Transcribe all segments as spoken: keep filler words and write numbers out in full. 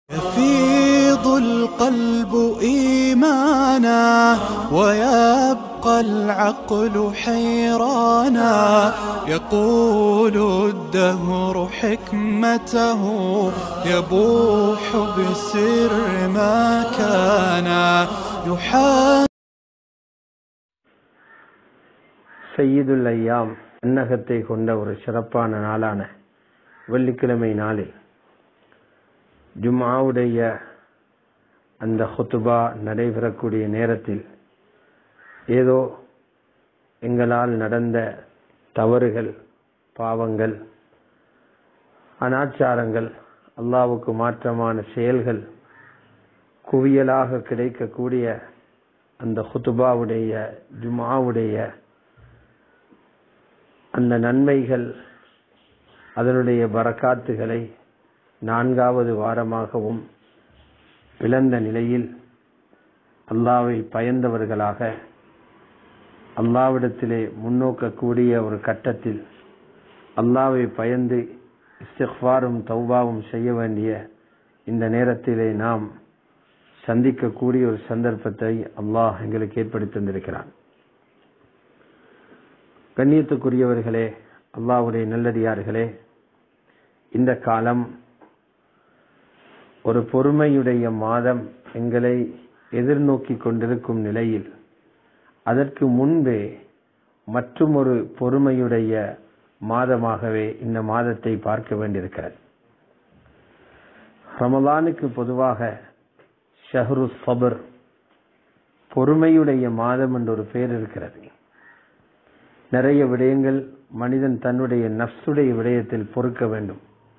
يفيض القلب إيمانا ويبقى العقل حيرانا يقول الدهر حكمته يبوح بسر ما كان يحاول. சையீதுல் ஐயாம் அன்னகத்தை கொண்ட ஒரு சிறப்பான நாளான வெள்ளிக்கிழமை நாளில் ஜும்ஆவுடைய அந்த ஹுத்பா நடைபெறக்கூடிய நேரத்தில் ஏதோ எங்களால் நடந்த தவறுகள், பாவங்கள், அனாச்சாரங்கள், அல்லாஹ்வுக்கு மாற்றமான செயல்கள் குவியலாக கிடைக்கக்கூடிய அந்த ஹுத்பாவுடைய ஜும்ஆவுடைய அந்த நன்மைகள், அதனுடைய பரக்காத்துகளை நான்காவது வாரமாகவும் இழந்த நிலையில் அல்லாஹ்வை பயந்தவர்களாக அல்லாஹ்விடத்திலே முன்னோக்கக்கூடிய ஒரு கட்டத்தில் அல்லாஹ்வை பயந்து இஸ்திக்ஃபாரும் தௌபாவும் செய்ய வேண்டிய இந்த நேரத்திலே நாம் சந்திக்கக்கூடிய ஒரு சந்தர்ப்பத்தை அல்லாஹ் எங்களுக்கு ஏற்படுத்தி தந்திருக்கிறான். கண்ணியத்துக்குரியவர்களே, அல்லாஹ்வுடைய நல்லடியார்களே, இந்த காலம் ஒரு பொறுமையுடைய மாதம் எங்களை எதிர்நோக்கி கொண்டிருக்கும் நிலையில் அதற்கு முன்பே மற்றும் ஒரு பொறுமையுடைய மாதமாகவே இந்த மாதத்தை பார்க்க வேண்டியிருக்கிறது. ரமலானுக்கு பொதுவாக ஷஹ்ரு ஸப்ர், பொறுமையுடைய மாதம் என்ற ஒரு பெயர் இருக்கிறது. நிறைய விடயங்கள் மனிதன் தன்னுடைய நஃப்ஸுடைய விடயத்தில் பொறுக்க வேண்டும்.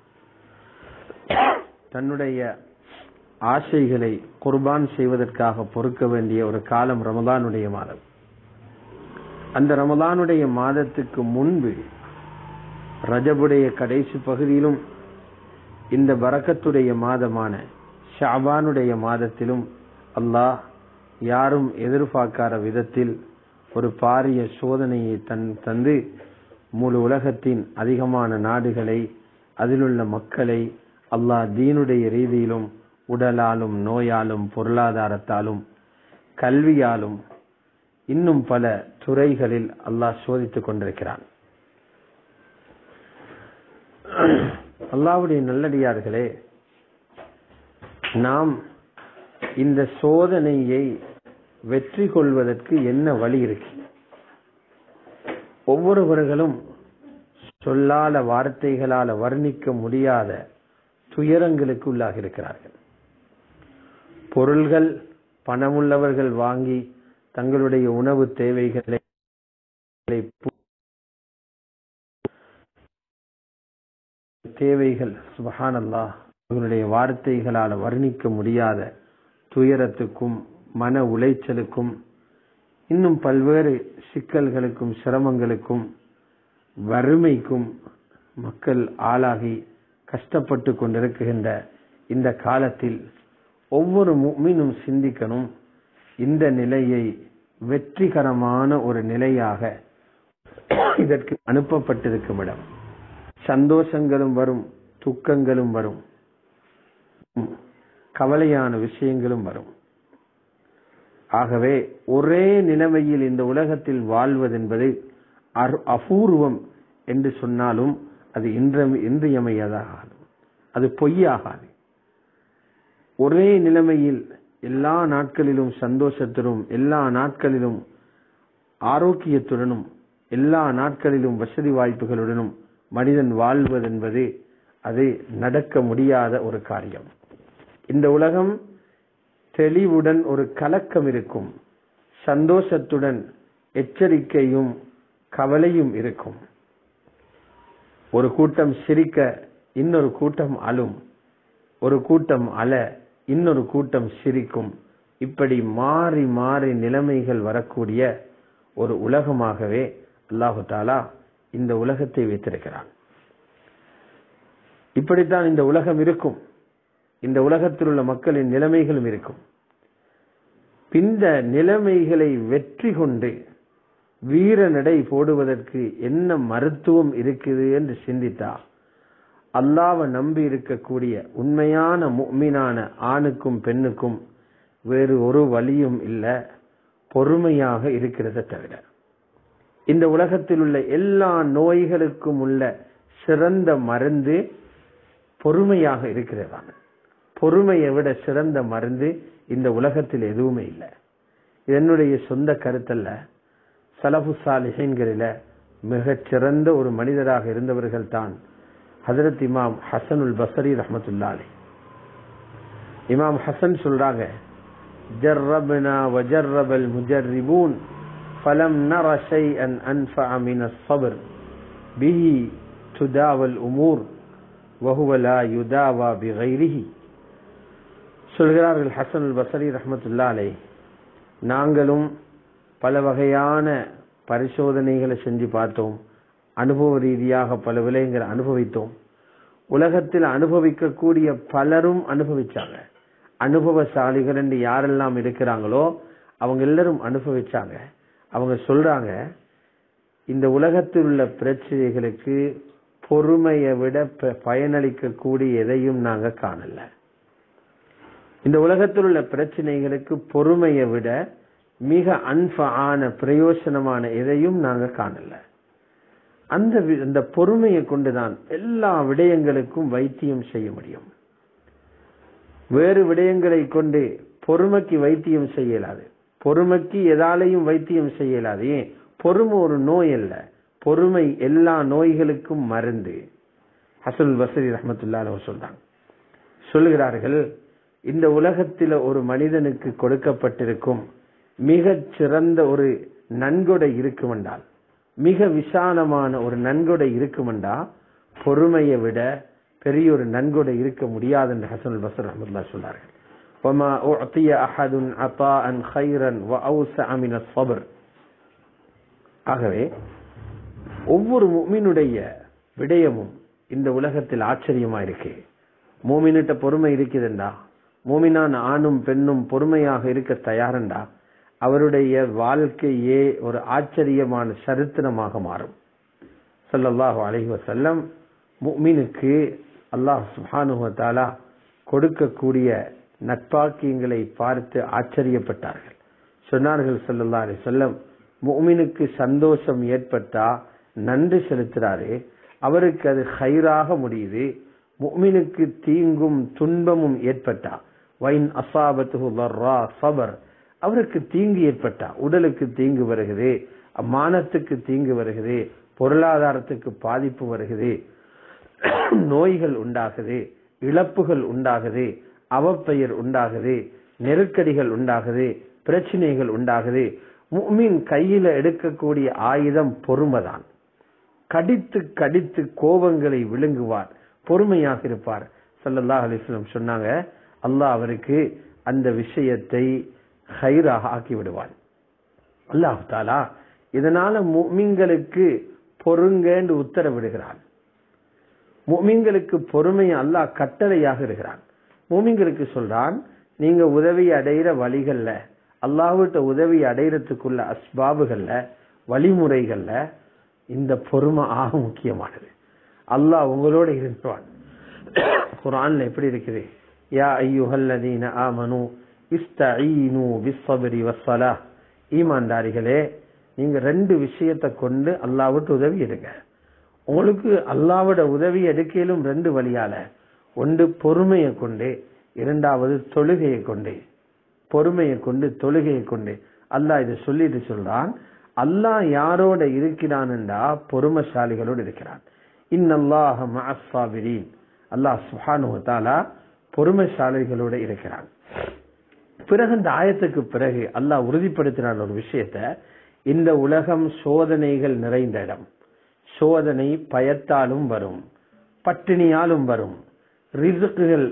தன்னுடைய ஆசைகளை குர்பான் செய்வதற்காக பொறுக்க வேண்டிய ஒரு காலம் ரமலானுடைய மாதம். அந்த ரமலானுடைய மாதத்துக்கு முன்பு ரஜபுடைய கடைசி பகுதியிலும் இந்த பரக்கத்துடைய மாதமான ஷஅபானுடைய மாதத்திலும் அல்லாஹ் யாரும் எதிர்பார்க்காத விதத்தில் ஒரு பாரிய சோதனையை தன் தந்து முழு உலகத்தின் அதிகமான நாடுகளை, அதிலுள்ள மக்களை அல்லாஹ் தீனுடைய ரீதியிலும், உடலாலும், நோயாலும், பொருளாதாரத்தாலும், கல்வியாலும், இன்னும் பல துறைகளில் அல்லாஹ் சோதித்துக் கொண்டிருக்கிறான். அல்லாஹ்வுடைய நல்லடியார்களே, நாம் இந்த சோதனையை வெற்றி கொள்வதற்கு என்ன வழி இருக்கு? ஒவ்வொருவர்களும் சொல்லால வார்த்தைகளால வர்ணிக்க முடியாத துயரங்களுக்கு உள்ளாகி இருக்கிறார்கள். பொருள்கள் பணமுள்ளவர்கள் வாங்கி தங்களுடைய உணவு தேவைகளை தேவைகள் சுப்ஹானல்லாஹ் அவர்களுடைய வார்த்தைகளால் வர்ணிக்க முடியாத துயரத்துக்கும் மன உளைச்சலுக்கும் இன்னும் பல்வேறு சிக்கல்களுக்கும் சிரமங்களுக்கும் வறுமைக்கும் மக்கள் ஆளாகி கஷ்டப்பட்டு கொண்டிருக்கின்ற இந்த காலத்தில் ஒவ்வொரு முஃமினும் சிந்திக்கணும், இந்த நிலையை வெற்றிகரமான ஒரு நிலையாக இதற்கு அனுப்பப்பட்டிருக்கும் இடம். சந்தோஷங்களும் வரும், துக்கங்களும் வரும், கவலையான விஷயங்களும் வரும். ஆகவே ஒரே நிலைமையில் இந்த உலகத்தில் வாழ்வதென்பது அபூர்வம் என்று சொன்னாலும் அது இன்றியமையாதாகாது, அது பொய்யாகாது. ஒரே நிலைமையில் எல்லா நாட்களிலும் சந்தோஷத்துடனும், எல்லா நாட்களிலும் ஆரோக்கியத்துடனும், எல்லா நாட்களிலும் வசதி வாய்ப்புகளுடனும் மனிதன் வாழ்வதென்பது அது நடக்க முடியாத ஒரு காரியம். இந்த உலகம் தெளிவுடன் ஒரு கலக்கம் இருக்கும், சந்தோஷத்துடன் எச்சரிக்கையும் கவலையும் இருக்கும். ஒரு கூட்டம் சிரிக்க இன்னொரு கூட்டம் அழும், ஒரு கூட்டம் அழ இன்னொரு கூட்டம் சிரிக்கும். இப்படி மாறி மாறி நிலைமைகள் வரக்கூடிய ஒரு உலகமாகவே அல்லாஹு தஆலா இந்த உலகத்தை வைத்திருக்கிறான். இப்படித்தான் இந்த உலகம் இருக்கும். இந்த உலகத்தில் உள்ள மக்களின் நிலைமைகளும் இருக்கும். இந்த நிலைமைகளை வெற்றி கொண்டு வீர நடை போடுவதற்கு என்ன மருத்துவம் இருக்குது என்று சிந்தித்தா அல்லாஹ்வை நம்பி இருக்கக்கூடிய உண்மையான முஃமினான ஆணுக்கும் பெண்ணுக்கும் வேறு ஒரு வழியும் இல்லை, பொறுமையாக இருக்கிறத தவிர. இந்த உலகத்தில் உள்ள எல்லா நோய்களுக்கும் உள்ள சிறந்த மருந்து பொறுமையாக இருக்கிறதான. பொறுமையை விட சிறந்த மருந்து இந்த உலகத்தில் எதுவுமே இல்லை. என்னுடைய சொந்த கருத்தல்ல, சலஃபு சாலிஹீன்களில மிகச் சிறந்த ஒரு மனிதராக இருந்தவர்கள் தான் ஹஜ்ரத் இமாம் ஹசனுல் பஸ்ரி ரஹ்மத்துல்லாஹி அலைஹி. இமாம் ஹசன் சொல்றாங்க, ஜர்ரப்னா வஜர்ரபல் முஜர்ரிபூன் ஃபலம் நர ஷைஅன் அன்ஃபஅ மினஸ் ஸப்ர் பிஹி துதாவல் உமூர் வஹுவ லா யுதாவா பிகைரிஹி. சொல்கிறார்கள் ஹசனுல் பஸ்ரி ரஹ்மத்துல்லாஹி அலைஹி, நாங்களும் பல வகையான பரிசோதனைகளை செஞ்சு பார்த்தோம், அனுபவ ரீதியாக பல விடயங்களை அனுபவித்தோம். உலகத்தில் அனுபவிக்கக்கூடிய பலரும் அனுபவிச்சாங்க. அனுபவசாலிகள் என்று யாரெல்லாம் இருக்கிறாங்களோ அவங்க எல்லாரும் அனுபவிச்சாங்க. அவங்க சொல்றாங்க, இந்த உலகத்தில் உள்ள பிரச்சனைகளுக்கு பொறுமையை விட பயனளிக்கக்கூடிய எதையும் நாங்க காணல. இந்த உலகத்தில் உள்ள பிரச்சனைகளுக்கு பொறுமையை விட மிக அன்ஃபஆன பிரயோசனமான எதையும் நாங்க காணல. அந்த அந்த பொறுமையை கொண்டுதான் எல்லா விடயங்களுக்கும் வைத்தியம் செய்ய முடியும். வேறு விடயங்களை கொண்டு பொறுமைக்கு வைத்தியம் செய்யலாது. பொறுமைக்கு எதாலையும் வைத்தியம் செய்யலாது. ஏன்? பொறுமை ஒரு நோய் அல்ல, பொறுமை எல்லா நோய்களுக்கும் மருந்து. ஹசனுல் பஸ்ரி ரஹ்மத்துல்லாஹி அலைஹி சொல்றாங்க, சொல்கிறார்கள், இந்த உலகத்தில் ஒரு மனிதனுக்கு கொடுக்கப்பட்டிருக்கும் மிகச் சிறந்த ஒரு நன்கொடை இருக்குமென்றால், மிக விசாலமான ஒரு நன்கொடை இருக்குமென்றா பொறுமையை விட பெரிய ஒரு நன்கொடை இருக்க முடியாது என்று ஹசனுல் பஸ்ரி ரஹ்மத்துல்லாஹி சொல்றார்கள். வமா உஅதிய அஹதுன் அதாஅன் கைரன் வஅவ்ஸஅ மினஸ் ஸப்ர். ஆகவே ஒவ்வொரு முஃமினுடைய விடயமும் இந்த உலகத்தில் ஆச்சரியமா இருக்கு. மூமினிட்ட பொறுமை இருக்குதுண்டா, மூமினான ஆணும் பெண்ணும் பொறுமையாக இருக்க தயாரண்டா, அவருடைய வாழ்க்கையே ஒரு ஆச்சரியமான சரித்திரமாக மாறும். ஸல்லல்லாஹு அலைஹி வஸல்லம் முஃமினுக்கு அல்லாஹ் சுப்ஹானஹு வ தஆலா கொடுக்கக்கூடிய நற்பாக்கியங்களை பார்த்து ஆச்சரியப்பட்டார்கள். சொன்னார்கள் ஸல்லல்லாஹு அலைஹி வஸல்லம், முஃமினுக்கு சந்தோஷம் ஏற்பட்டா நன்றி செலுத்துறாரு, அவருக்கு அது ஹைராக முடியுது. முஃமினுக்கு தீங்கும் துன்பமும் ஏற்பட்டா, வைன் அஸாபத்துஹு ضرா ஸபர், அவருக்கு தீங்கு ஏற்பட்டா, உடலுக்கு தீங்கு வருகிறது, மானத்துக்கு தீங்கு வருகிறது, பொருளாதாரத்துக்கு பாதிப்பு வருகிறது, நோய்கள் உண்டாகுது, இழப்புகள் உண்டாகுது, அவப்பெயர் உண்டாகுது, நெருக்கடிகள் உண்டாகுது, பிரச்சனைகள் உண்டாகுது. முஃமின் கையில எடுக்கக்கூடிய ஆயுதம் பொறுமைதான். கடித்து கடித்து கோபங்களை விழுங்குவார், பொறுமையாக இருப்பார். ஸல்லல்லாஹு அலைஹி வஸல்லம் சொன்னாங்க, அல்லாஹ் அவருக்கு அந்த விஷயத்தை ஹைராக ஆக்கி விடுவான். அல்லாஹ் தஆலா இதனால முஃமின்களுக்கு பொறுங்கன்னு உத்தரவிடுகிறான். முஃமின்களுக்கு பொறுமையை அல்லாஹ் கட்டளையாக இருக்கிறான். முஃமின்களுக்கு சொல்றான், நீங்க உதவி அடைகிற வழிகள்ல, அல்லாஹ்விட்ட உதவி அடைகிறதுக்குள்ள அஸ்பாபுகள்ல, வழிமுறைகள்ல இந்த பொறுமை ஆக முக்கியமானது. அல்லாஹ் உங்களோட இருப்பான். குர்ஆன்ல எப்படி இருக்குது, யா அய்யுஹல்லதீன ஆமனூ இஸ்தஈனு பிஸ்ஸப்ரி வஸ்ஸலாஹ், ஈமான்தாரிகளே நீங்க ரெண்டு விஷயத்தை கொண்டு அல்லாஹ்விட்ட உதவி எடுங்க. உங்களுக்கு அல்லாஹ்வோட உதவி எடுக்கலும் ரெண்டு வழியால, ஒன்று பொறுமையை கொண்டு, இரண்டாவது தொழுகையை கொண்டு. பொறுமையை கொண்டு தொழுகையை கொண்டு அல்லாஹ் இதை சொல்லிட்டு சொல்றான், அல்லாஹ் யாரோட இருக்கிறான்டா பொறுமைசாலிகளோடு இருக்கிறான். இன்னல்லாஹ மஅஸ் ஸாபிரீன், அல்லாஹ் சுப்ஹானஹு வ தஆலா பொறுமைசாலிகளோட இருக்கிறான். பிறகு இந்த ஆயத்துக்கு பிறகு அல்லாஹ் உறுதிப்படுத்தினான் ஒரு விஷயத்தை, இந்த உலகம் சோதனைகள் நிறைந்த இடம். சோதனை பயத்தாலும் வரும், பட்டினியாலும் வரும், ரிஸ்குகள்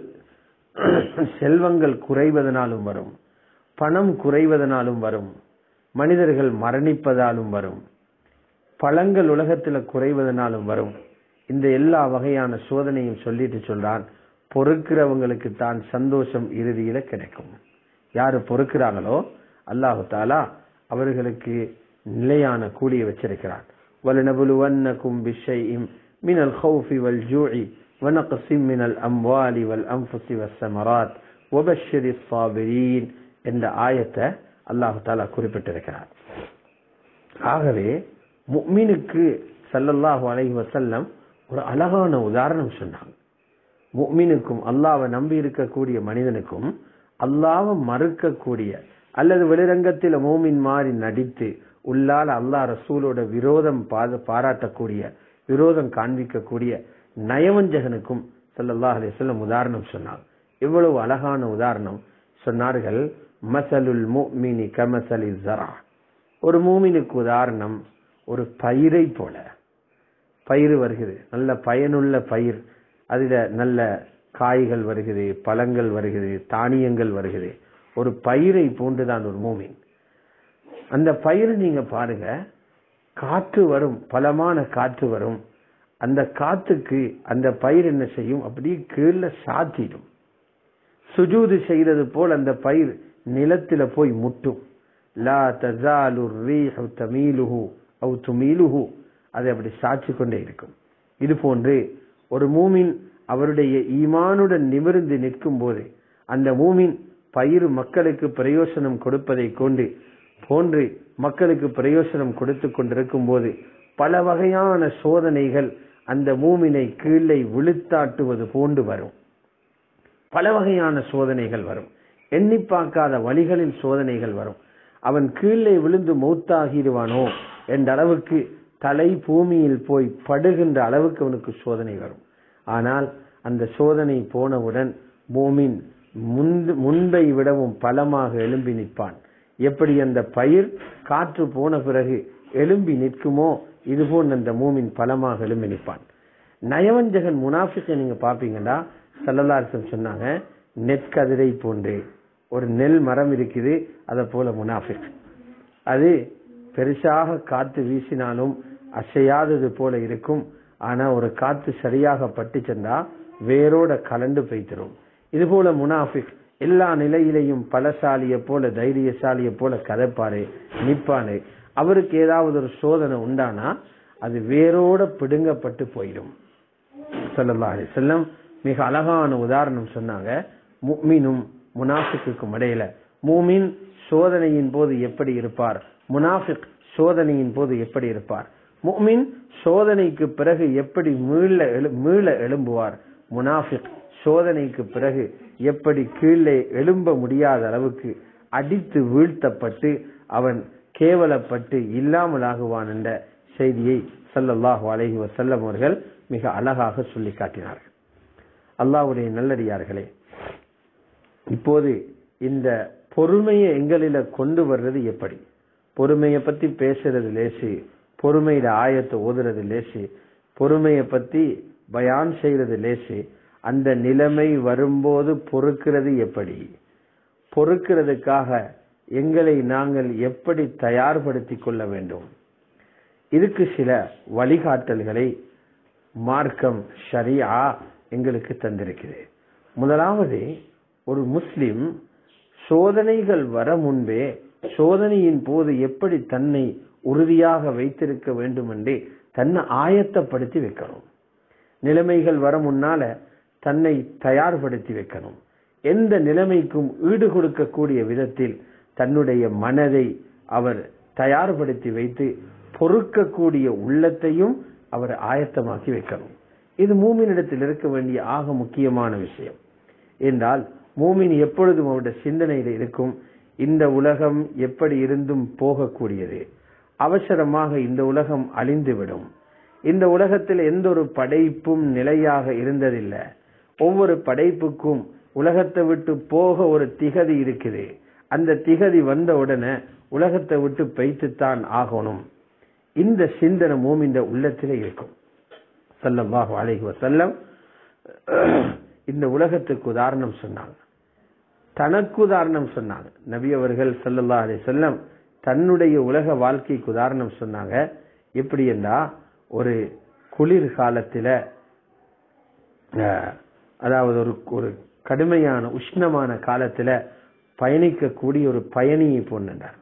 செல்வங்கள் குறைவதனாலும் வரும், பணம் குறைவதனாலும் வரும், மனிதர்கள் மரணிப்பதாலும் வரும், பழங்கள் உலகத்துல குறைவதனாலும் வரும். இந்த எல்லா வகையான சோதனையும் சொல்லிட்டு சொல்றான், பொறுக்கிறவங்களுக்கு தான் சந்தோஷம் இறுதியில கிடைக்கும். யாரு பொறுக்கிறாங்களோ அல்லாஹு தஆலா அவர்களுக்கு நிலையான கூலியை வச்சிருக்கிறான். وَلَنَبْلُوَنَّكُمْ بِشَيْءٍ مِنَ الْخَوْفِ وَالْجُوعِ وَنَقْصٍ مِّنَ الْأَمْوَالِ وَالْأَنفُسِ وَالثَّمَرَاتِ وَبَشِّرِ الصَّابِرِينَ என்ற ஆயத்தை அல்லாஹ் தஆலா குறிப்பிட்டிருக்கிறார். ஆகவே முஃமினுக்கு ஸல்லல்லாஹு அலைஹி வஸல்லம் ஒரு அழகான உதாரணம் சொன்னாங்க. முஃமினுக்கும் அல்லாஹ்வை நம்பி இருக்கக்கூடிய மனிதனுக்கும் அல்லாஹ்வை மறுக்கக்கூடிய அல்லது வெளிரங்கத்தில் மூமின் மாறி நடித்து உள்ளால் அல்லாஹ் ரசூலோட விரோதம் பாராட்டக்கூடிய விரோதம் காண்பிக்கக்கூடிய நயவஞ்சகனுக்கும் ஸல்லல்லாஹு அலைஹி வஸல்லம் உதாரணம் சொன்னாங்க. எவ்வளவு அழகான உதாரணம் சொன்னார்கள். மஸலுல் முஃமினி கமஸலி ஸரா, ஒரு மூமினுக்கு உதாரணம் ஒரு பயிரை போல. பயிர் வருகிறது, நல்ல பயனுள்ள பயிர், அதில் நல்ல காய்கள் வருகிறது, பழங்கள் வருகிறது, தானியங்கள் வருகிறது. ஒரு பயிரை போன்றுதான் ஒரு மூமின். அந்த பயிர் நீங்க பாருங்க, காற்று வரும், பலமான காற்று வரும். அந்த காத்துக்கு அந்த பயிர் என்ன செய்யும், அப்படியே கீழே சாத்திடும். சுஜூது செய்தது போல் அந்த பயிர் நிலத்தில போய் முட்டும். லா தஸாலு الريح تميله او تميله, அது அப்படி சாட்சி கொண்டே இருக்கும். இது போன்று ஒரு மூமின் அவருடைய ஈமானுடன் நிமிர்ந்து நிற்கும் போது அந்த மூமின் பயிர் மக்களுக்கு பிரயோசனம் கொடுப்பதை கொண்டு போன்று மக்களுக்கு பிரயோசனம் கொடுத்து கொண்டிருக்கும் போது பல வகையான சோதனைகள் அந்த மூமினை கீழே விழுத்தாட்டுவது போன்று வரும். பல வகையான சோதனைகள் வரும், எண்ணி பார்க்காத வழிகளில் சோதனைகள் வரும். அவன் கீழே விழுந்து மௌத்தாகிடுவானோ என்ற அளவுக்கு தலை பூமியில் போய் படுகின்ற அளவுக்கு அவனுக்கு சோதனை வரும். ஆனால் அந்த சோதனை போனவுடன் மூமின் முன்பை விடவும் பலமாக எழும்பி நிற்பான். எப்படி அந்த பயிர் காற்று போன பிறகு எழும்பி நிற்குமோ இதுபோல் அந்த மூமின் பலமாக எழும்பி நிற்பான். நயவஞ்சகன் முனாஃபிக்கை நீங்க பாப்பீங்கன்னா ஸல்லல்லாஹு அலைஹி வஸல்லம் சொன்னாங்க, நெற்கதிரை போன்று ஒரு நெல் மரம் இருக்குது, அதை போல முனாஃபிக். அது பெருசாக காத்து வீசினாலும் அசையாதது போல இருக்கும். ஆனா ஒரு காத்து சரியாக பட்டு சென்றா வேரோட கலண்டு போய்த்திரும். இது போல முனாஃபிக் எல்லா நிலையிலையும் பலசாலிய போல தைரியசாலிய போல கதைப்பாரு, நிற்பாரு. அவருக்கு ஏதாவது ஒரு சோதனை உண்டானா அது வேரோட பிடுங்கப்பட்டு போயிடும். ஸல்லல்லாஹு அலைஹி வஸல்லம் மிக அழகான உதாரணம் சொன்னாங்க. முஃமினும் முனாஃபிக்குக்கும் இடையில மூமின் சோதனையின் போது எப்படி இருப்பார், முனாஃபிக் சோதனையின் போது எப்படி இருப்பார். முஃமின் சோதனைக்கு பிறகு எப்படி மீள மீள எழும்புவார், முனாஃபிக் சோதனைக்கு பிறகு எப்படி கீழே எழும்ப முடியாத அளவுக்கு அடித்து வீழ்த்தப்பட்டு அவன் கேவலப்பட்டு இல்லாமலாகுவான் என்ற செய்தியை ஸல்லல்லாஹு அலைஹி வஸல்லம் அவர்கள் மிக அழகாக சொல்லி காட்டினார்கள். அல்லாஹ்வுடைய நல்லடியார்களே, இப்போது இந்த பொறுமையை எங்களில கொண்டு வர்றது எப்படி? பொறுமையை பத்தி பேசுறது லேசு, பொறுமையில ஆயத்தை ஓதுறது லேசு, பொறுமையை பத்தி பயான் செய்யறது லேசு. அந்த நிலைமை வரும்போது பொறுக்கிறது எப்படி? பொறுக்கிறதுக்காக எங்களை நாங்கள் எப்படி தயார்படுத்திக் கொள்ள வேண்டும்? இதுக்கு சில வழிகாட்டல்களை மார்க்கம் ஷரியா எங்களுக்கு தந்திருக்கிறது. முதலாவது, ஒரு முஸ்லிம் சோதனைகள் வர முன்பே சோதனையின் போது எப்படி தன்னை உறுதியாக வைத்திருக்க வேண்டும் என்று தன்னை ஆயத்தப்படுத்தி வைக்கணும். நிலைமைகள் வர முன்னால தன்னை தயார்படுத்தி வைக்கணும். எந்த நிலைமைக்கும் ஈடு கொடுக்கக்கூடிய விதத்தில் தன்னுடைய மனதை அவர் தயார்படுத்தி வைத்து பொறுக்கக்கூடிய உள்ளத்தையும் அவர் ஆயத்தமாக்கி வைக்கணும். இது மூமினிடத்தில் இருக்க வேண்டிய ஆக முக்கியமான விஷயம். என்றால் மூமின் எப்பொழுதும் அவருடைய சிந்தனையில் இருக்கும், இந்த உலகம் எப்படி இருந்தும் போகக்கூடியது, அவசரமாக இந்த உலகம் அழிந்துவிடும், இந்த உலகத்தில் எந்த ஒரு படைப்பும் நிலையாக இருந்ததில்லை, ஒவ்வொரு படைப்புக்கும் உலகத்தை விட்டு போக ஒரு திகதி இருக்குது, அந்த திகதி வந்த உடனே உலகத்தை விட்டு பெய்த்துத்தான் ஆகணும். இந்த சிந்தனை மூமின் உள்ளத்திலே இருக்கும். ஸல்லல்லாஹு அலைஹி வஸல்லம் இந்த உலகத்துக்கு உதாரணம் சொன்னாங்க, தனக்கு உதாரணம் சொன்னாங்க. நபி அவர்கள் ஸல்லல்லாஹு அலைஹி வஸல்லம் தன்னுடைய உலக வாழ்க்கைக்கு உதாரணம் சொன்னாங்க. எப்படி என்றா, ஒரு குளிர் காலத்தில, அதாவது ஒரு ஒரு கடுமையான உஷ்ணமான காலத்துல பயணிக்கக்கூடிய ஒரு பயணியை போன்றார்.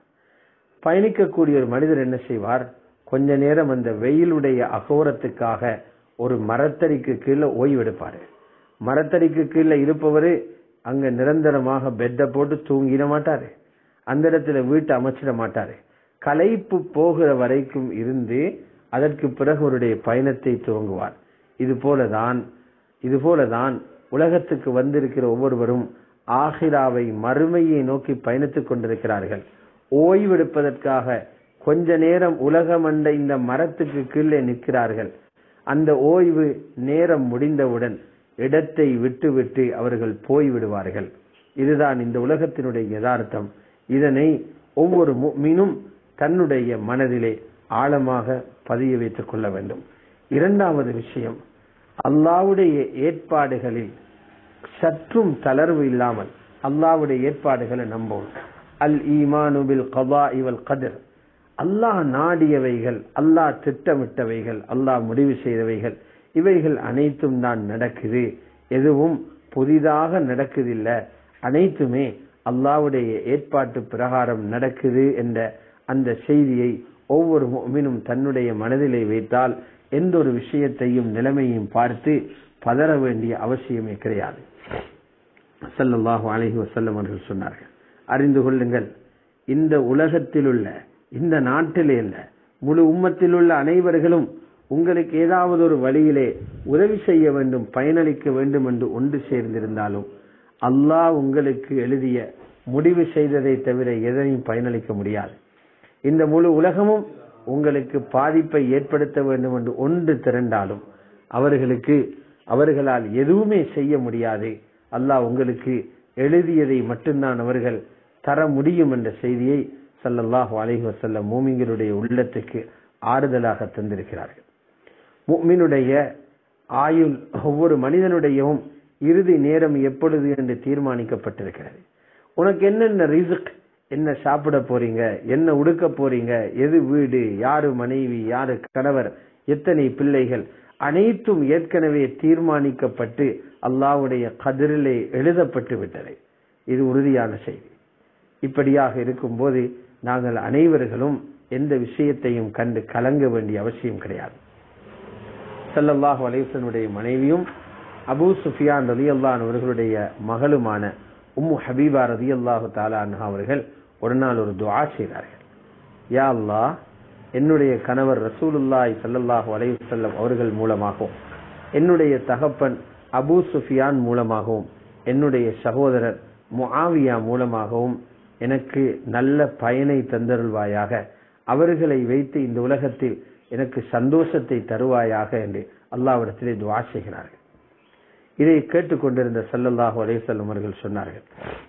பயணிக்கக்கூடிய ஒரு மனிதர் என்ன செய்வார், கொஞ்ச நேரம் அந்த வெயிலுடைய அகோரத்துக்காக ஒரு மரத்தடிக்கு கீழே ஓய்வெடுப்பாரு. மரத்தடிக்கு கீழே இருப்பவரு அங்க நிரந்தரமாக பெட்டை போட்டு தூங்கிட மாட்டாரு, அந்த இடத்துல வீட்டை அமைச்சிட மாட்டாரு. களைப்பு போகிற வரைக்கும் இருந்து அதற்கு பிறகு அவருடைய பயணத்தை துவங்குவார். இது போலதான் இது போலதான் உலகத்துக்கு வந்திருக்கிற ஒவ்வொருவரும் ஆகிராவை மறுமையை நோக்கி பயணித்துக் கொண்டிருக்கிறார்கள். ஓய்வெடுப்பதற்காக கொஞ்ச நேரம் உலகம் அண்ட இந்த மரத்துக்கு கீழே நிற்கிறார்கள். அந்த ஓய்வு நேரம் முடிந்தவுடன் இடத்தை விட்டு விட்டு அவர்கள் போய்விடுவார்கள். இதுதான் இந்த உலகத்தினுடைய யதார்த்தம். இதனை ஒவ்வொரு முஃமினும் தன்னுடைய மனதிலே ஆழமாக பதிய வைத்துக் கொள்ள வேண்டும். இரண்டாவது விஷயம், அல்லாஹ்வுடைய ஏற்பாடுகளில் சற்றும் தளர்வு இல்லாமல் அல்லாஹ்வுடைய ஏற்பாடுகளை நம்பவும். அல் ஈமானு பில் கதாஇ வல் கத்ர், அல்லாஹ் நாடியவைகள், அல்லாஹ் திட்டமிட்டவைகள், அல்லாஹ் முடிவு செய்தவைகள், இவைகள் அனைத்தும் தான் நடக்குது. எதுவும் புதிதாக நடக்குதில்லை, அனைத்துமே அல்லாஹ்வுடைய ஏற்பாட்டு பிரகாரம் நடக்குது என்ற அந்த செய்தியை ஒவ்வொரு முஃமினும் தன்னுடைய மனதிலே வைத்தால் எந்த ஒரு விஷயத்தையும் நிலைமையும் பார்த்து பதற வேண்டிய அவசியமே கிடையாது. ஸல்லல்லாஹு அலைஹி வஸல்லம் அவர்கள் சொன்னார்கள், அறிந்து கொள்ளுங்கள், இந்த உலகத்தில் உள்ள, இந்த நாட்டிலே இல்ல, முழு உம்மத்தில் உள்ள அனைவர்களும் உங்களுக்கு ஏதாவது ஒரு வழியிலே உதவி செய்ய வேண்டும், பயனளிக்க வேண்டும் என்று ஒன்று சேர்ந்திருந்தாலும் அல்லாஹ் உங்களுக்கு எழுதிய முடிவு செய்ததை தவிர எதனையும் பயனளிக்க முடியாது. இந்த முழு உலகமும் உங்களுக்கு பாதிப்பை ஏற்படுத்த வேண்டும் என்று ஒன்று திரண்டாலும் அவர்களுக்கு அவர்களால் எதுவுமே செய்ய முடியாது. அல்லாஹ் உங்களுக்கு எழுதியதை மட்டும்தான் அவர்கள் தர முடியும் என்ற செய்தியை ஸல்லல்லாஹு அலைஹி வஸல்லம் மூமின்களுடைய உள்ளத்துக்கு ஆறுதலாக தந்திருக்கிறார்கள். முஃமினுடைய ஆயுள், ஒவ்வொரு மனிதனுடையவும் இறுதி நேரம் எப்பொழுது என்று தீர்மானிக்கப்பட்டிருக்கிறது. உனக்கு என்னென்ன ரிஸ்க், என்ன சாப்பிட போறீங்க, என்ன உடுக்க போறீங்க, எது வீடு, யாரு மனைவி, யாரு கணவர், எத்தனை பிள்ளைகள், அனைத்தும் ஏற்கனவே தீர்மானிக்கப்பட்டு அல்லாஹ்வுடைய கதிரிலே எழுதப்பட்டு விட்டது. இது உறுதியான செய்தி. இப்படியாக இருக்கும் போது நாங்கள் அனைவர்களும் எந்த விஷயத்தையும் கண்டு கலங்க வேண்டிய அவசியம் கிடையாது. ஸல்லல்லாஹு அலைஹி வஸல்லம் மனைவியும் அபூ சுஃபியான் ரலியல்லாஹு அன்ஹு அவர்களுடைய மகளுமான உம்மு ஹபீபா ரலியல்லாஹு தஆலா அன்ஹா அவர்கள் ஒரு நாள் ஒரு துஆ செய்தார்கள். யா அல்லாஹ், என்னுடைய கணவர் ரசூலுல்லாஹி ஸல்லல்லாஹு அலைஹி வஸல்லம் அவர்கள் மூலமாகவும், என்னுடைய தகப்பன் அபூ சுஃபியான் மூலமாகவும், என்னுடைய சகோதரர் முஆவியா மூலமாகவும் எனக்கு நல்ல பயனை தந்தருள்வாயாக, அவர்களை வைத்து இந்த உலகத்தில் எனக்கு சந்தோஷத்தை தருவாயாக என்று அல்லாஹ்விடத்திலே துஆ செய்கிறார்கள். இதை கேட்டுக்கொண்டிருந்த ஸல்லல்லாஹு அலைஹி வஸல்லம் அவர்கள் சொன்னார்கள்,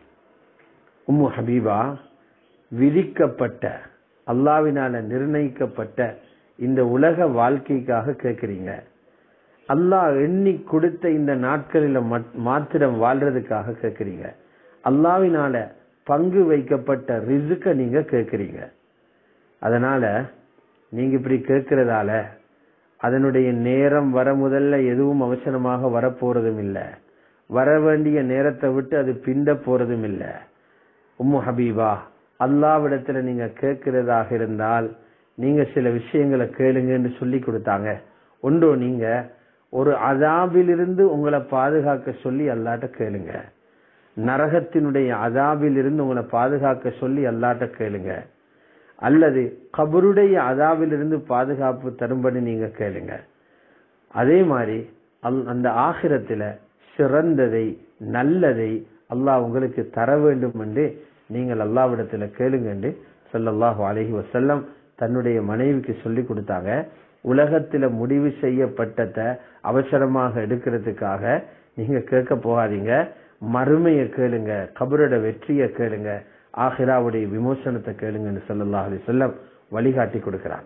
உம்மு ஹபீபா, விதிக்கப்பட்ட, அல்லாஹ்வினால நிர்ணயிக்கப்பட்ட இந்த உலக வாழ்க்கைக்காக கேட்கிறீங்க, அல்லாஹ் எண்ணி கொடுத்த இந்த நாட்களில மாத்திரம் வாழ்றதுக்காக கேட்கிறீங்க, அல்லாஹ்வினால பங்கு வைக்கப்பட்ட ரிஸ்க நீங்க கேட்கிறீங்க. அதனால நீங்க இப்படி கேட்கிறதால அதனுடைய நேரம் வர முதல்ல எதுவும் அவசரமாக வரப்போறதும் இல்லை, வர வேண்டிய நேரத்தை விட்டு அது பிந்த போறதும் இல்லை. உம்மு ஹபீபா, அல்லாஹ்விடத்துல நீங்க கேட்கிறதாக இருந்தால் நீங்க சில விஷயங்களை கேளுங்கன்னு சொல்லி கொடுத்தாங்க. ஒன்றோ, நீங்க ஒரு அதாபிலிருந்து உங்களை பாதுகாக்க சொல்லி அல்லாட்ட கேளுங்க, நரகத்தினுடைய அதாபில் இருந்து உங்களை பாதுகாக்க சொல்லி அல்லாட்ட கேளுங்க, அல்லது கபருடைய அதாபில் இருந்து பாதுகாப்பு தரும்படி நீங்க கேளுங்க. அதே மாதிரி அந்த ஆகிரத்துல சிறந்ததை, நல்லதை அல்லாஹ் உங்களுக்கு தர வேண்டும் என்று நீங்கள் அல்லாஹ்விடத்துல கேளுங்க என்று ஸல்லல்லாஹு அலைஹி வஸல்லம் தன்னுடைய மனைவிக்கு சொல்லி கொடுத்தாங்க. உலகத்துல முடிவு செய்யப்பட்டதை அவசரமாக எடுக்கிறதுக்காக நீங்க கேட்க போகாதீங்க, மறுமையை கேளுங்க, கபரோட வெற்றியை கேளுங்க, ஆகிராவுடைய விமோசனத்தை கேளுங்கன்னு ஸல்லல்லாஹு அலைஹி வஸல்லம் வழிகாட்டி கொடுக்கிறார்.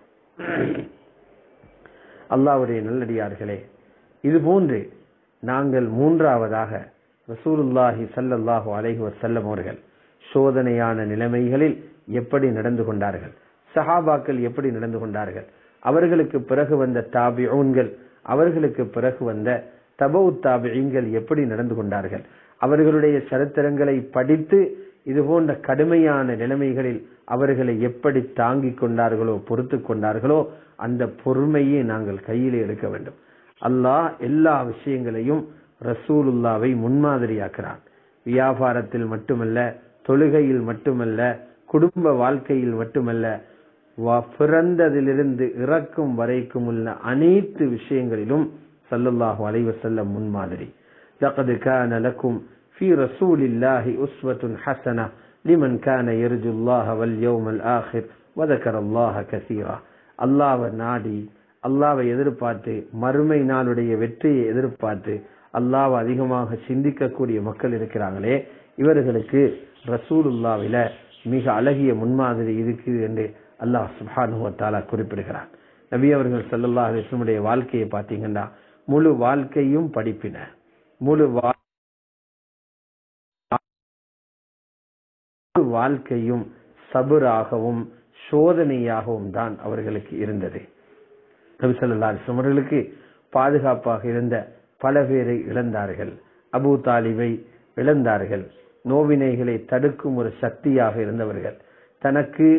அல்லாஹ்வுடைய நல்லடியார்களே, இது போன்று நாங்கள் மூன்றாவதாக ரசூலுல்லாஹி ஸல்லல்லாஹு அலைஹி வஸல்லம் அவர்கள் சோதனையான நிலைமைகளில் எப்படி நடந்து கொண்டார்கள், சஹாபாக்கள் எப்படி நடந்து கொண்டார்கள், அவர்களுக்கு பிறகு வந்த தாபிஊன்கள், அவர்களுக்கு பிறகு வந்த தபவு தாபிஈன்கள் எப்படி நடந்து கொண்டார்கள், அவர்களுடைய சரித்திரங்களை படித்து இது போன்ற கடுமையான நிலைமைகளில் அவர்களை எப்படி தாங்கிக் கொண்டார்களோ, பொறுத்து கொண்டார்களோ, அந்த பொறுமையை நாங்கள் கையிலே எடுக்க வேண்டும். அல்லாஹ் எல்லா விஷயங்களையும் ரசூலுல்லாவை முன்மாதிரியாக்குறான். வியாபாரத்தில் மட்டுமல்ல, தொழுகையில் மட்டுமல்ல, குடும்ப வாழ்க்கையில் மட்டுமல்ல, பிறந்ததிலிருந்து இறக்கும் வரைக்கும் உள்ள அனைத்து விஷயங்களிலும் ஸல்லல்லாஹு அலைஹி வஸல்லம் முன்மாதிரி. லகத் கான லக்கும் ஃபீ ரசூலில்லாஹி உஸ்வத்துன் ஹஸனஹ் லிமன் கான யர்ஜுல்லாஹ வல் யௌமல் ஆகிர் வ ذكرல்லாஹ கஸீரா. அல்லாஹ்வை நாடி, அல்லாஹ்வை எதிர்பார்த்து, மறுமை நாளுடைய வெற்றியை எதிர்பார்த்து அல்லாஹ்வை அதிகமாக சிந்திக்கக்கூடிய மக்கள் இருக்கிறாங்களே, இவர்களுக்கு ரசூலுல்லாவில மிக அழகிய முன்மாதிரி இருக்கு என்று அல்லாஹ் சுப்ஹானஹு வ தஆலா குறிப்பிடுகிறார். நபி அவர்கள் ஸல்லல்லாஹு அலைஹி வஸல்லம் வாழ்க்கையை பார்த்தீங்கன்னா முழு வாழ்க்கையும் படிப்பின, முழு வாழ்க்கையும் சபராகவும் சோதனையாகவும் தான் அவர்களுக்கு இருந்தது. நபி ஸல்லல்லாஹு அலைஹி வஸல்லம் அவர்களுக்கு பாதுகாப்பாக இருந்த பல பேரை இழந்தார்கள். அபூ தாலிபை இழந்தார்கள். நோவினைகளை தடுக்கும் ஒரு சக்தியாக இருந்தவர்கள். தனக்கு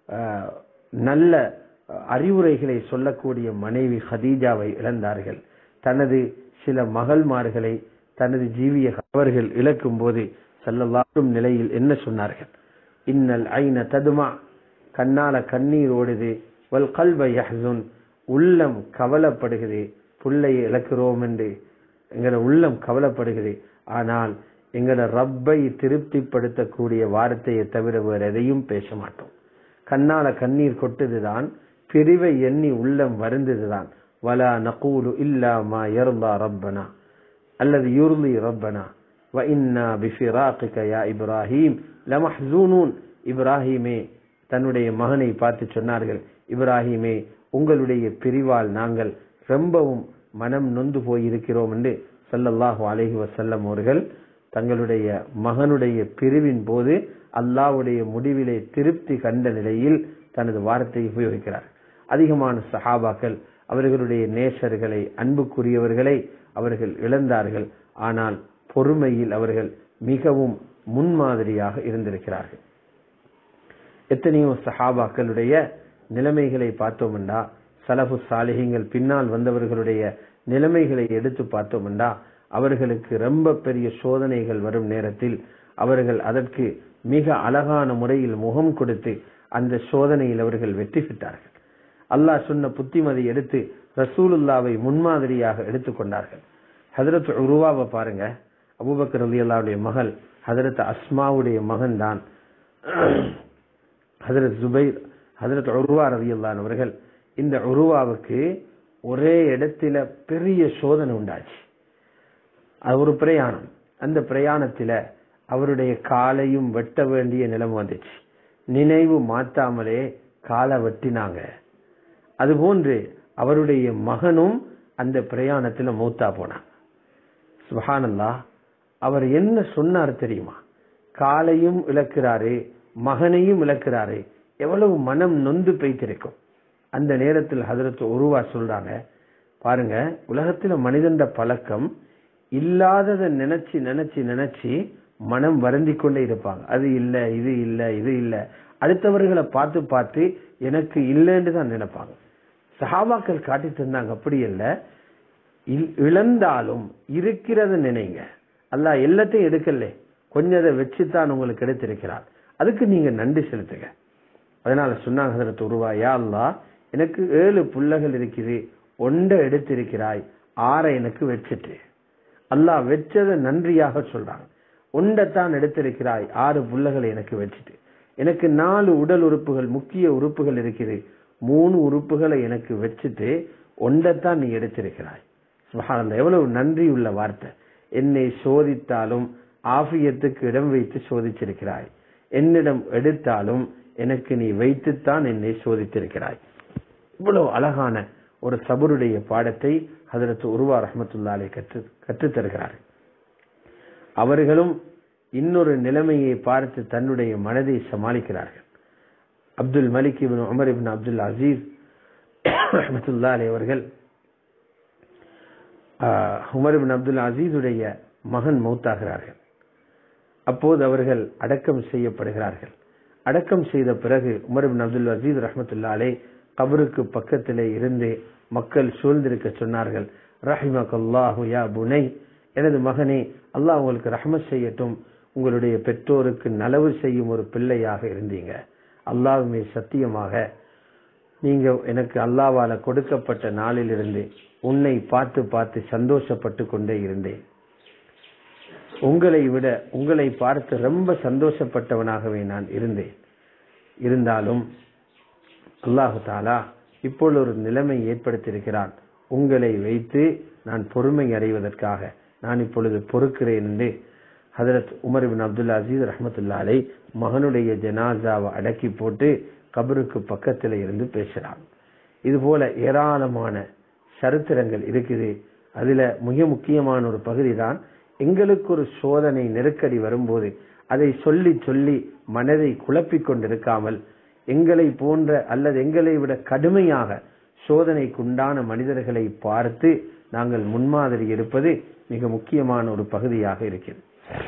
நல்ல அறிவுரைகளை சொல்லக்கூடிய மனைவி ஹதீஜாவை இழந்தார்கள். தனது சில மகள்மார்களை தனது ஜீவிய அவர்கள் இழக்கும் போது ஸல்லல்லாஹு நிலையில் என்ன சொன்னார்கள்? இன்னல் ஐன ததுமா, கண்ணால கண்ணீர் ஓடுது, வல் கல்ப யஹ்ஸுன், உள்ளம் கவலைப்படுகிறது, புள்ளையை இழக்கிறோம் என்று எங்களோட உள்ளம் கவலைப்படுகிறது. ஆனால் எங்களோட ரப்பை திருப்திப்படுத்தக்கூடிய வார்த்தையை தவிர வேறு எதையும் பேச மாட்டோம். கண்ணால கண்ணீர் கொட்டுதுதான், பிரிவை எண்ணி உள்ளம் வருந்ததுதான். வலா நகூலு இல்லா மா யர்லா ரப்பனா அல்லது யுர்லி ரப்பனா வ இன்னா பிஃபிராகிக யா இப்ராஹீம் லமஹ்ஸூனூன். இப்ராஹீமே தன்னுடைய மகனை பார்த்து சொன்னார்கள், இப்ராஹீமே உங்களுடைய பிரிவால் நாங்கள் ரொம்பவும் மனம் நொந்து போயிருக்கிறோம் என்று ஸல்லல்லாஹு அலைஹி வஸல்லம் அவர்கள் தங்களுடைய மகனுடைய பிரிவின் போது அல்லாஹ்வுடைய முடிவிலே திருப்தி கண்ட நிலையில் தனது வார்த்தையை உபயோகிக்கிறார். அதிகமான சஹாபாக்கள் அவர்களுடைய நேசர்களை, அன்புக்குரியவர்களை அவர்கள் இழந்தார்கள். ஆனால் பொறுமையில் அவர்கள் மிகவும் முன்மாதிரியாக இருந்திருக்கிறார்கள். எத்தனையோ சஹாபாக்களுடைய நிலைமைகளை பார்த்தோம்னா, சலஃபு சாலிஹீன்கள் பின்னால் வந்தவர்களுடைய நிலைமைகளை எடுத்து பார்த்தோம்னா, அவர்களுக்கு ரொம்ப பெரிய சோதனைகள் வரும் நேரத்தில் அவர்கள் அதற்கு மிக அழகான முறையில் முகம் கொடுத்து அந்த சோதனையில் அவர்கள் வெற்றி பெற்றார்கள். அல்லாஹ் சொன்ன புத்திமதி எடுத்து ரசூலுல்லாவை முன்மாதிரியாக எடுத்துக்கொண்டார்கள். ஹஜ்ரத் உருவாவை பாருங்க, அபூபக்கர் ரலியல்லாஹுடைய மகள் ஹஜ்ரத் அஸ்மாவுடைய மகன் தான் ஹஜ்ரத் ஜுபைர். ஹஜ்ரத் உருவா ரலியல்லாஹு அவர்கள், இந்த உருவாவுக்கு ஒரே இடத்துல பெரிய சோதனை உண்டாச்சு. அது ஒரு பிரயாணம். அந்த பிரயாணத்துல அவருடைய காலையும் வெட்ட வேண்டிய நிலைமை வந்துச்சு. நினைவு மாற்றாமலே காலை வெட்டினாங்க. அதுபோன்று அவருடைய மகனும் அந்த பிரயாணத்துல மௌத்தா போனாங்க. சுப்ஹானல்லாஹ். அவர் என்ன சொன்னார் தெரியுமா? காலையும் இழக்கிறாரு, மகனையும் இழக்கிறாரு. எவ்வளவு மனம் நொந்து போய்த்திருக்கும். அந்த நேரத்தில் ஹஜ்ரத் உருவா சொல்றாங்க, பாருங்க, உலகத்துல மனிதண்ட பழக்கம் இல்லாததை நினைச்சு நினைச்சு நினைச்சு மனம் வருந்தி கொண்டே இருப்பாங்க. அது இல்ல, இது இல்ல, இது இல்ல. அடுத்தவர்களை பார்த்து பார்த்து எனக்கு இல்லைன்னு தான் நினைப்பாங்க. சஹாபாக்கள் காட்டி தந்தாங்க, அப்படி இல்ல, இழந்தாலும் இருக்கிறத நினைங்க. அல்லாஹ் எல்லாத்தையும் எடுக்கல, கொஞ்சதை வச்சுதான் உங்களுக்கு எடுத்திருக்கிறார். அதுக்கு நீங்க நன்றி செலுத்துங்க. அதனால சொன்னாங்க ஹஜ்ரத் உருவா, யா அல்லாஹ், எனக்கு ஏழு புள்ளகள் இருக்குது, ஒன்றை எடுத்திருக்கிறாய், ஆறை எனக்கு வச்சுட்டு. அல்லாஹ் வச்சதை நன்றியாக சொல்றாங்க. ஒன்றைத்தான் எடுத்திருக்கிறாய், ஆறு புள்ளகளை எனக்கு வச்சுட்டு. எனக்கு நாலு உடல் உறுப்புகள், முக்கிய உறுப்புகள் இருக்குது, மூணு உறுப்புகளை எனக்கு வச்சுட்டு ஒன்றைத்தான் நீ எடுத்திருக்கிறாய். சுப்ஹானல்லாஹ், எவ்வளவு நன்றி உள்ள வார்த்தை. என்னை சோதித்தாலும் ஆஃபியத்துக்கு இடம் வைத்து சோதிச்சிருக்கிறாய், என்னிடம் எடுத்தாலும் எனக்கு நீ வைத்துத்தான் என்னை சோதித்திருக்கிறாய். இவ்வளவு அழகான ஒரு சபருடைய பாடத்தை ஹஜ்ரத் உருவா ரஹ்மத்துல்லாஹி அலைஹி கற்று கற்றுத் தருகிறார்கள். அவர்களும் இன்னொரு நிலைமையை பார்த்து தன்னுடைய மனதை சமாளிக்கிறார்கள். Abdul Malik ibn Umar ibn Abdul Aziz ரஹ்மத்துல்லாஹி அலைஹி அவர்கள், உமர் இப்னு அப்துல் அசீஸுடைய மகன் மௌத்தாகிறார்கள். அப்போது அவர்கள் அடக்கம் செய்யப்படுகிறார்கள். அடக்கம் செய்த பிறகு உமர் இப்னு அப்துல் அசீஸ் ரஹ்மத்துல்லாஹி அலைஹி கபருக்கு பக்கத்திலே இருந்து மக்கள் சூழ்ந்திருக்க சொன்னார்கள். ரஹிமகல்லாஹு யா புனை, எனது மகனே அல்லாஹ் உங்களுக்கு ரஹ்மத் செய்யட்டும், உங்களுடைய பெற்றோருக்கு நலவு செய்யும் ஒரு பிள்ளையாக இருந்தீங்க. அல்லாஹ்வுமே சத்தியமாக நீங்க எனக்கு அல்லாஹ்வால கொடுக்கப்பட்ட நாளிலிருந்து உன்னை பார்த்து பார்த்து சந்தோஷப்பட்டு கொண்டே இருந்தேன். உங்களை விட உங்களை பார்த்து ரொம்ப சந்தோஷப்பட்டவனாகவே நான் இருந்தேன். இருந்தாலும் அல்லாஹு தஆலா இப்பொழுது ஒரு நிலைமை ஏற்படுத்தியிருக்கிறான். உங்களை வைத்து நான் பொறுமை அடைவதற்காக நான் இப்பொழுது பொறுக்கிறேன் என்று ஹஜரத் உமர் இப்னு அப்துல் அசீஸ் ரஹ்மத்துல்லாஹி அலைஹி மகனுடைய ஜனாசாவை அடக்கி போட்டு கபருக்கு பக்கத்தில் இருந்து பேசுறான். இது போல ஏராளமான சரித்திரங்கள் இருக்குது. அதுல மிக முக்கியமான ஒரு பகுதி தான், எங்களுக்கு ஒரு சோதனை நெருக்கடி வரும்போது அதை சொல்லி சொல்லி மனதை குழப்பிக் கொண்டிருக்காமல் எங்களை போன்ற அல்லது எங்களை விட கடுமையாக சோதனைக்குண்டான மனிதர்களை பார்த்து நாங்கள் முன்மாதிரி இருப்பது மிக முக்கியமான ஒரு பகுதியாக இருக்கிறது.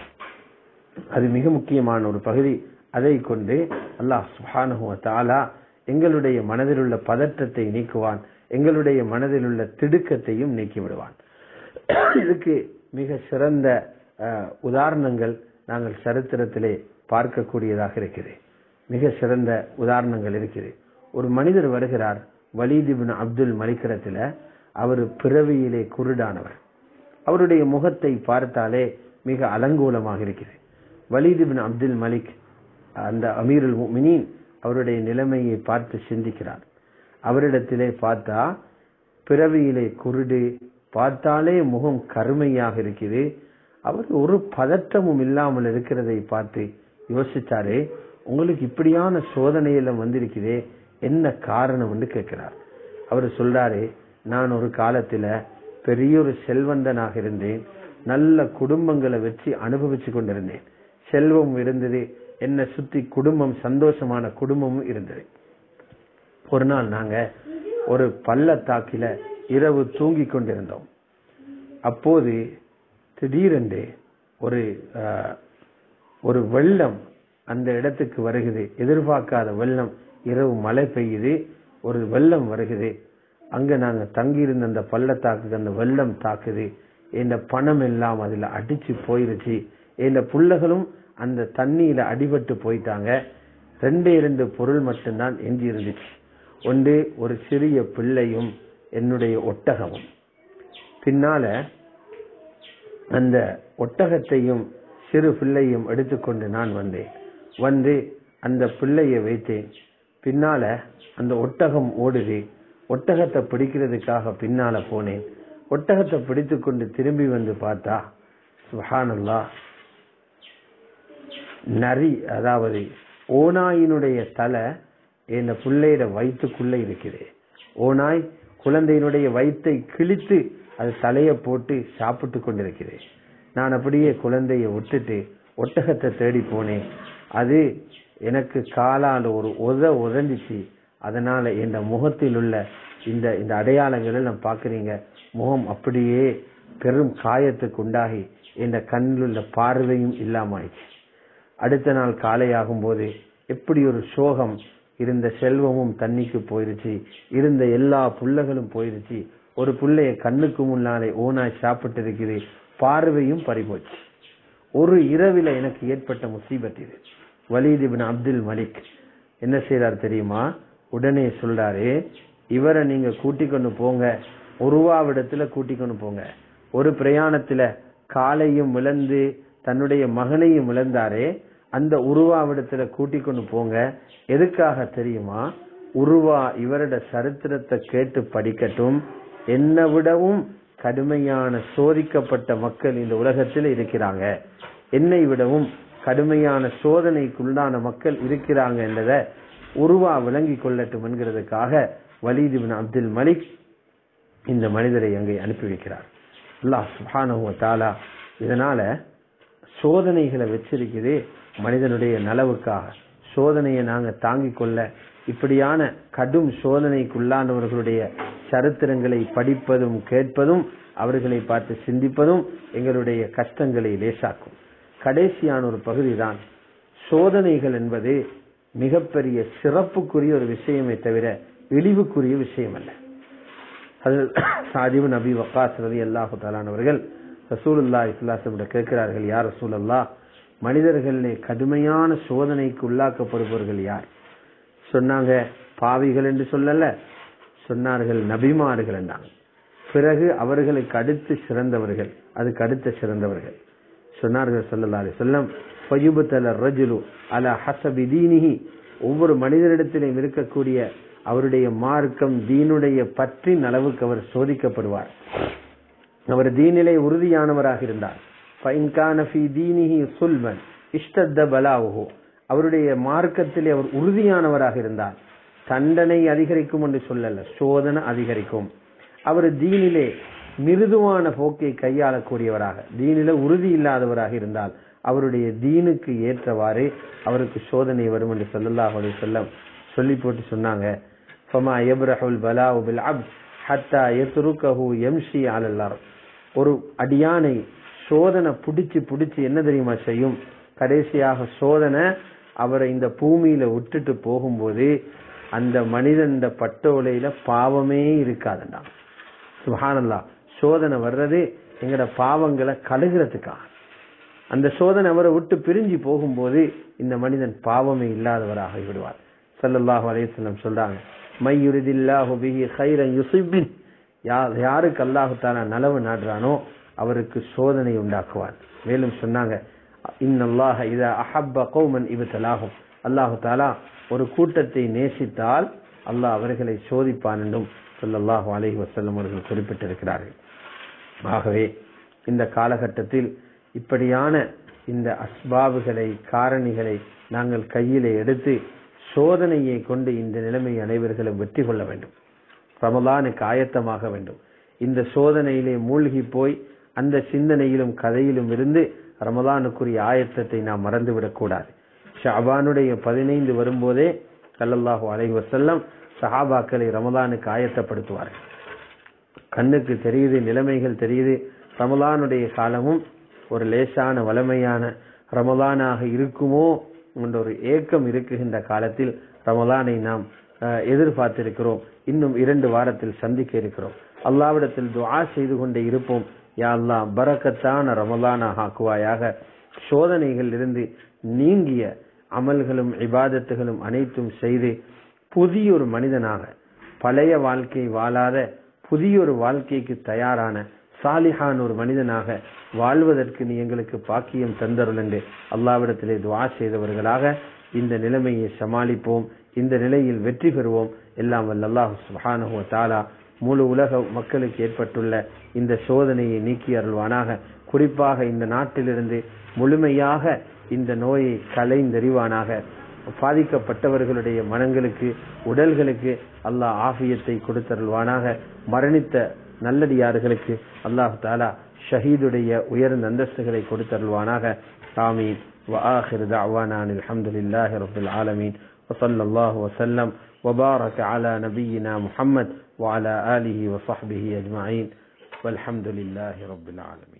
அது மிக முக்கியமான ஒரு பகுதி. அதை கொண்டு அல்லாஹ் சுப்ஹானஹு வ தஆலா எங்களுடைய மனதில் உள்ள பதற்றத்தை நீக்குவான், எங்களுடைய மனதில் உள்ள திடுக்கத்தையும் நீக்கிவிடுவான். இதுக்கு மிக சிறந்த உதாரணங்கள் நாங்கள் சரித்திரத்திலே பார்க்கக்கூடியதாக இருக்கிறது. மிக சிறந்த உதாரணங்கள் இருக்குது. ஒரு மனிதர் வருகிறார், வலீத் இப்னு அப்துல் மலிக்கிடத்துல. அவர் பிறவியிலே குருடானவர். அவருடைய முகத்தை பார்த்தாலே மிக அலங்கோலமாக இருக்கிறது. வலீத் இப்னு அப்துல் மலிக் அந்த அமீருல் முஃமினீன் அவருடைய நிலைமையை பார்த்து சிந்திக்கிறார். அவரிடத்திலே பார்த்தா பிறவியிலே குருடு, பார்த்தாலே முகம் கருமையாக இருக்குது. அவர் ஒரு பதற்றமும் இல்லாமல் இருக்கிறதை பார்த்து யோசிச்சாரே, உங்களுக்கு இப்படியான சோதனையெல்லாம் வந்திருக்குதே, என்ன காரணம் என்று கேட்கிறார். அவர் சொல்றாரு, நான் ஒரு காலத்துல பெரிய ஒரு செல்வந்தனாக இருந்தேன், நல்ல குடும்பங்களை வச்சு அனுபவிச்சு கொண்டிருந்தேன், செல்வம் இருந்தது, என்ன சுத்தி குடும்பம், சந்தோஷமான குடும்பமும் இருந்தது. ஒரு நாள் நாங்க ஒரு பள்ளத்தாக்கில இரவு தூங்கி கொண்டிருந்தோம். அப்போது திடீரென்று ஒரு ஒரு வெள்ளம் அந்த இடத்துக்கு வருகிறது. எதிர்பார்க்காத வெள்ளம், இரவு மழை பெய்யுது, ஒரு வெள்ளம் வருகிறது. அங்க நாங்க தங்கியிருந்த அந்த பள்ளத்தாக்குக்கு அந்த வெள்ளம் தாக்குது. இந்த பணம் எல்லாம் அதுல அடிச்சு போயிருச்சு. இந்த புள்ளைகளும் அந்த தண்ணியில அடிபட்டு போயிட்டாங்க. ரெண்டே இரண்டு பொருள் மட்டும்தான் எஞ்சி இருந்துச்சு. ஒன்று ஒரு சிறிய பிள்ளையும் என்னுடைய ஒட்டகமும். பின்னால அந்த ஒட்டகத்தையும் சிறு பிள்ளையும் எடுத்துக்கொண்டு நான் வந்தேன். வந்து அந்த பிள்ளையை வைத்தேன். பின்னால அந்த ஒட்டகம் ஓடுது. ஒட்டகத்தை பிடிக்கிறதுக்காக பின்னால போனேன். ஒட்டகத்தை பிடித்து கொண்டு திரும்பி வந்து பார்த்தா சுப்ஹானல்லாஹ், நரி, அதாவது ஓநாயினுடைய தலை இந்த பிள்ளையோட வயிற்றுக்குள்ள இருக்குது. ஓநாய் குழந்தையினுடைய வயிற்றை கிழித்து அது தலையை போட்டு சாப்பிட்டு கொண்டிருக்கிறேன். நான் அப்படியே குழந்தைய விட்டுட்டு ஒட்டகத்தை தேடி போனேன். அது எனக்கு காலால் ஒரு உத உதஞ்சிச்சு. அதனால என் முகத்தில் உள்ள இந்த இந்த அடையாளங்களை நான் பாக்குறீங்க, முகம் அப்படியே பெரும் காயத்துக்கு உண்டாகி என் கண்ணில் உள்ள பார்வையும் இல்லாமாயிடுச்சு. அடுத்த நாள் காலையாகும் போது எப்படி ஒரு சோகம், இருந்த செல்வமும் தண்ணிக்கு போயிருச்சு, இருந்த எல்லா புள்ளைகளும் போயிருச்சு, ஒரு புள்ளைய கண்ணுக்கு முன்னாலே ஓனாய் சாப்பிட்டு இருக்குது, பார்வையும் பறிபோச்சு. ஒரு இரவில எனக்கு ஏற்பட்ட முசீபத் இது. வலீத் இப்னு அப்துல் மலிக் என்ன செய்யறார் தெரியுமா? உடனே சொல்றாரு, இவரை நீங்க கூட்டிக் கொண்டு போங்க, உருவாவிடத்துல கூட்டிக் கொண்டு போங்க. ஒரு பிரயாணத்துல காலையும் இழந்து தன்னுடைய மகனையும் இழந்தாரே, அந்த உருவாவிடத்துல கூட்டிக் கொண்டு போங்க. எதுக்காக தெரியுமா? உருவா இவரோட சரித்திரத்தை கேட்டு படிக்கட்டும். என்னை விடவும் கடுமையான சோதிக்கப்பட்ட மக்கள் இந்த உலகத்தில் இருக்கிறாங்க, என்னை விடவும் கடுமையான சோதனைக்குள்ளான மக்கள் இருக்கிறாங்க என்றதை உருவா விளங்கி கொள்ளட்டும் என்கிறதுக்காக வலீத் இப்னு அப்துல் மலிக் இந்த மனிதரை அங்கே அனுப்பி வைக்கிறார். அல்லாஹ் சுப்ஹானஹு வ தஆலா இதனால சோதனைகளை வச்சிருக்குது மனிதனுடைய நலவுக்காக. சோதனையை நாங்க தாங்கிக் கொள்ள இப்படியான கடும் சோதனைக்குள்ளானவர்களுடைய சரித்திரங்களை படிப்பதும் கேட்பதும் அவர்களை பார்த்து சிந்திப்பதும் எங்களுடைய கஷ்டங்களை லேசாக்கும். கடைசியான ஒரு பகுதி தான் சோதனைகள் என்பது மிகப்பெரிய சிறப்புக்குரிய ஒரு விஷயமே தவிர இழிவுக்குரிய விஷயம் அல்ல. சாத் இப்னு அபி வக்காஸ் ரலியல்லாஹு தஆலா அவர்கள் ரசூலுல்லாஹி ஸல்லல்லாஹு அலைஹி வஸல்லம் கேட்கிறார்கள், யார் ரசூலல்லாஹ், மனிதர்களிலே கடுமையான சோதனைக்கு உள்ளாக்கப்படுபவர்கள் யார்? சொன்னாங்க, பாவிகள் என்று சொல்லல, சொன்னார்கள் நபிமார்கள் என்றாங்க. பிறகு அவர்களுக்கு அடுத்து சிறந்தவர்கள், அதுக்கு அடுத்த சிறந்தவர்கள் சொன்னார்கள் ஸல்லல்லாஹு அலைஹி வஸல்லம், ஃபயுபதல ரஜுலு அலா ஹஸபி தீனிஹி, ஒவ்வொரு மனிதரிடத்திலும் இருக்கக்கூடிய அவருடைய மார்க்கம் தீனுடைய பற்றின் அளவுக்கு அவர் சோதிக்கப்படுவார். அவர் தீனிலே உறுதியானவராக இருந்தார். ஃபஇன் கான ஃபீ தீனிஹி சுல்மன் இஷ்தத்த பலாவுஹு, அவருடைய மார்க்கத்திலே அவர் உறுதியானவராக இருந்தார், தண்டனை அதிகரிக்கும் என்று சொல்லல, சோதனை அதிகரிக்கும். அவர் தீனிலே மிருதுவான போக்கை கையாளக்கூடியவராக, தீனில உறுதி இல்லாதவராக இருந்தால் அவருடைய தீனுக்கு ஏற்றவாறு அவருக்கு சோதனை வரும் என்று ஸல்லல்லாஹு அலைஹி வஸல்லம் சொல்லி போட்டு சொன்னாங்க. ஃபமா யப்ரஹுல் பலாஉ பில் அப்த் ஹத்தா யத்ருகஹு யம்ஷி அலல் அர்த், ஒரு அடியானை சோதனை பிடிச்சு பிடிச்சு என்ன தெரியுமா செய்யும், கடைசியாக சோதனை அவரை இந்த பூமியில விட்டுட்டு போகும்போது அந்த மனிதன் இந்த பட்டோலையில பாவமே இருக்காதுண்டா. சுப்ஹானல்லாஹ், சோதனை வர்றது எங்கட பாவங்களை கழுகிறதுக்காக. அந்த சோதனை அவரை விட்டு பிரிஞ்சு போகும்போது இந்த மனிதன் பாவமே இல்லாதவராக விடுவார். ஸல்லல்லாஹு அலைஹி வஸல்லம் சொல்றாங்க, மை யுரிதில்லாஹு பிஹி கைரன் யுஸிப் பிஹி, யாருக்கு அல்லாஹ் தஆலா நலவு நாடுறானோ அவருக்கு சோதனை உண்டாக்குவார். மேலும் சொன்னாங்க, இன்னல்லாஹ இதா அஹப்ப கௌமன் இப்தலாஹும், அல்லாஹ் தஆலா ஒரு கூட்டத்தை நேசித்தால் அல்லாஹ் அவர்களை சோதிப்பான் என்றும் ஸல்லல்லாஹு அலைஹி வஸல்லம் அவர்கள் குறிப்பிட்டிருக்கிறார்கள். ஆகவே இந்த காலகட்டத்தில் இப்படியான இந்த அஸ்பாபுகளை, காரணிகளை நாங்கள் கையிலே எடுத்து சோதனையை கொண்டு இந்த நிலைமை அனைவர்களும் வெற்றி கொள்ள வேண்டும். ரமலானுக்கு ஆயத்தமாக வேண்டும். இந்த சோதனையிலே மூழ்கி போய் அந்த சிந்தனையிலும் கதையிலும் இருந்து ரமலானுக்குரிய ஆயத்தத்தை நாம் மறந்துவிடக் கூடாது. ஷஅபானுடைய பதினைந்து வரும்போதே ஸல்லல்லாஹு அலைஹி வஸல்லம் சஹாபாக்களை ரமலானுக்கு ஆயத்தப்படுத்துவார்கள். கண்ணுக்கு தெரியுது, நிலைமைகள் தெரியுது, ரமலானுடைய காலமும் ஒரு லேசான வளமையான ரமலானாக இருக்குமோ என்ற ஒரு ஏக்கம் இருக்குகின்ற காலத்தில் ரமலானை நாம் எதிர்பார்த்திருக்கிறோம். இன்னும் இரண்டு வாரத்தில் சந்திக்க இருக்கிறோம். அல்லாஹ்விடத்தில் துஆ செய்து கொண்டே இருப்போம், யா அல்லாஹ் பரக்கத்தான ரமலானாக ஆக்குவாயாக. சோதனைகள் இருந்து நீங்கிய அமல்களும் இபாதத்துகளும் அனைத்தும் செய்து புதிய ஒரு மனிதனாக, பழைய வாழ்க்கை வாழாத புதிய ஒரு வாழ்க்கைக்கு தயாரான சாலிஹான ஒரு மனிதனாக வாழ்வதற்கு நீ எங்களுக்கு பாக்கியம் தந்தருள் என்று அல்லாஹ்விடத்திலே துஆ செய்தவர்களாக இந்த நிலைமையை சமாளிப்போம். இந்த நிலையில் வெற்றி பெறுவோம். எல்லாம் வல்ல அல்லாஹ் சுப்ஹானஹு வ தஆலா முழு உலக மக்களுக்கு ஏற்பட்டுள்ள இந்த சோதனையை நீக்கி அருள்வானாக. குறிப்பாக இந்த நாட்டிலிருந்து முழுமையாக இந்த நோயை களைந்தெறிவானாக. பாதிக்கப்பட்டவர்களுடைய மனங்களுக்கு, உடல்களுக்கு அல்லாஹ் ஆஃபியத்தை கொடுத்தருள்வானாக. மரணித்த நல்லடியார்களுக்கு அல்லாஹ் தஆலா ஷஹீதுடைய உயர்ந்த அந்தஸ்துகளை கொடுத்தருள்வானாக. ஆமீன். وآخر دعوانا الحمد لله رب العالمين وصلى الله وسلم وبارك على نبينا محمد وعلى آله وصحبه أجمعين والحمد لله رب العالمين.